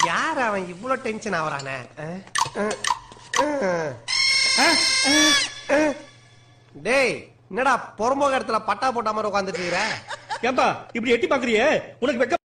யார் அவன் இவ்வளவு டென்ஷன் ஆவறானே? டேய் என்னடா பொறம்போக இடத்துல பட்டா போட்ட மாதிரி உட்காந்துட்டு இருக்கற? ஏம்பா இப்படி எட்டி பாக்குறியே, உனக்கு வெக்க